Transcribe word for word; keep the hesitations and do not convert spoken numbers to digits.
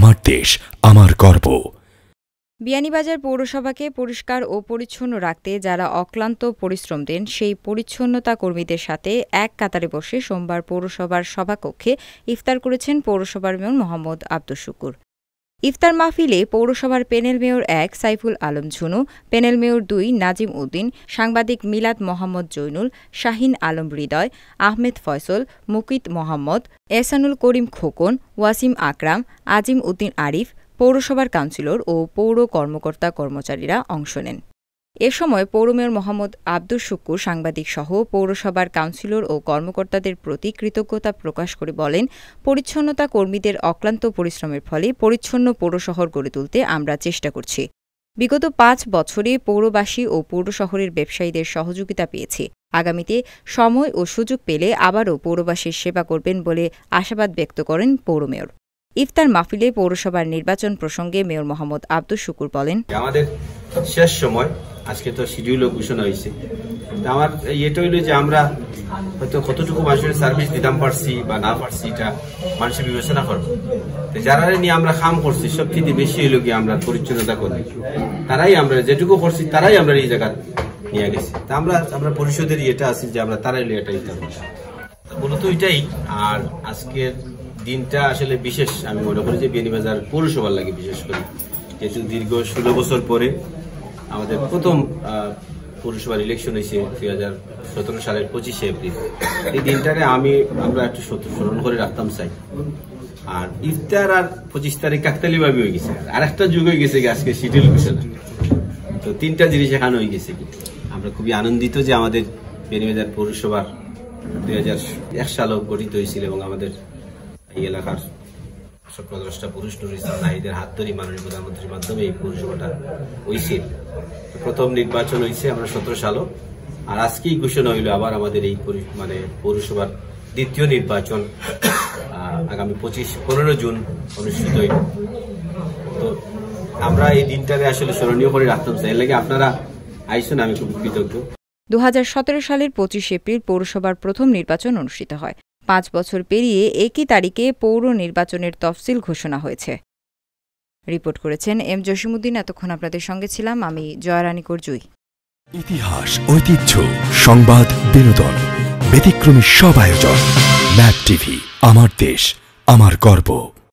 আমার দেশ আমার গর্ব। বিয়ানীবাজার পৌরসভাকে পরিষ্কার ও পরিচ্ছন্ন রাখতে যারা অক্লান্ত পরিশ্রম দেন সেই পরিচ্ছন্নতা কর্মীদের সাথে এক কাতারে বসে সোমবার পৌরসভার সভাকক্ষে ইফতার করেছেন পৌরসভার মেয়র মোহাম্মদ আব্দুস শুকুর। ইফতার মাহফিলে পৌরসভার প্যানেল মেয়র এক সাইফুল আলম ঝুনু, প্যানেল মেয়র দুই নাজিম উদ্দিন, সাংবাদিক মিলাদ মোহাম্মদ জৈনুল, শাহিন আলম হৃদয়, আহমেদ ফয়সল, মুকিত মোহাম্মদ, এহসানুল করিম খোকন, ওয়াসিম আকরাম, আজিম উদ্দিন আরিফ, পৌরসভার কাউন্সিলর ও পৌর কর্মকর্তা কর্মচারীরা অংশ নেন। এ সময় পৌর মেয়র মোহাম্মদ আব্দুস শুকুর সাংবাদিকসহ পৌরসভার কাউন্সিলর ও কর্মকর্তাদের প্রতি কৃতজ্ঞতা প্রকাশ করে বলেন, পরিচ্ছন্নতা কর্মীদের অক্লান্ত পরিশ্রমের ফলে পরিচ্ছন্ন পৌরশহর গড়ে তুলতে আমরা চেষ্টা করছি। বিগত পাঁচ বছরে পৌরবাসী ও পৌর শহরের ব্যবসায়ীদের সহযোগিতা পেয়েছি। আগামীতে সময় ও সুযোগ পেলে আবারও পৌরবাসীর সেবা করবেন বলে আশাবাদ ব্যক্ত করেন পৌর মেয়র। ইফতার মাহফিলে পৌরসভার নির্বাচন প্রসঙ্গে মেয়র মোহাম্মদ আব্দুস শুকুর বলেন, আমাদের শেষ সময় আজকে তো শিডিউলও ঘোষণা হয়েছে। আমার এটা হইল যে আমরা হয়তো কতটুকু মানুষের সার্ভিস দিতাম পারছি বা না পারছি এটা মানুষের বিবেচনা করবো। যারা নিয়ে আমরা কাম করছি সবথেকে বেশি হইল কি আমরা পরিচ্ছন্নতা করি, তারাই আমরা যেটুকু করছি তারাই আমরা এই জায়গা নিয়ে গেছি। তা আমরা আমরা পরিষদের এটা আছি যে আমরা তারাই এটা দিতাম মূলত এটাই। আর আজকের দিনটা আসলে বিশেষ আমি মনে করি যে বিয়ানীবাজার পৌরসভার লাগে, বিশেষ করে যেহেতু দীর্ঘ ষোলো বছর পরে আমাদের প্রথম পৌরসভার ইলেকশন হয়েছে দুই হাজার সতেরো সালের পঁচিশে এপ্রিল। এই দিনটাকে আমি আমরা একটু স্মরণ করে রাখতাম চাই। আর ইফতার আর পঁচিশ তারিখ কাকতালি ভাবে হয়ে গেছে, আর একটা যুগ হয়ে গেছে আজকে শিডিউল ঘোষণা। তো তিনটা জিনিস এখানে হয়ে গেছে কি আমরা খুবই আনন্দিত যে আমাদের বিয়ানীবাজার পৌরসভার দুই হাজার এক সালও গঠিত হয়েছিল এবং আমাদের এই এলাকার স্বপ্নদ্রষ্টা পুরুষ নুরুল ইসলাম নাহিদের হাত ধরে মাননীয় প্রধানমন্ত্রীর মাধ্যমে এই পৌরসভাটা হয়েছে। প্রথম নির্বাচন হয়েছে আমরা সতেরো সালও, আর আজকেই ঘোষণা হইল আবার আমাদের এই মানে পৌরসভার দ্বিতীয় নির্বাচন আগামী পঁচিশ পনেরো জুন অনুষ্ঠিত হইল। তো আমরা এই দিনটাকে আসলে স্মরণীয় করে রাখতাম চাই, এর লাগে আপনারা আইসুন, আমি খুব কৃতজ্ঞ। দু হাজার সতেরো সালের পঁচিশ এপ্রিল পৌরসভার প্রথম নির্বাচন অনুষ্ঠিত হয়। পাঁচ বছর পেরিয়ে একই তারিখে পৌর নির্বাচনের তফসিল ঘোষণা হয়েছে। রিপোর্ট করেছেন এম জসিমউদ্দিন। এতক্ষণ আপনাদের সঙ্গে ছিলাম আমি জয়রানী করজুই। ইতিহাস, ঐতিহ্য, সংবাদ, বিনোদন, ব্যতিক্রমী সব আয়োজন। ম্যাপ টিভি, আমার দেশ আমার গর্ব।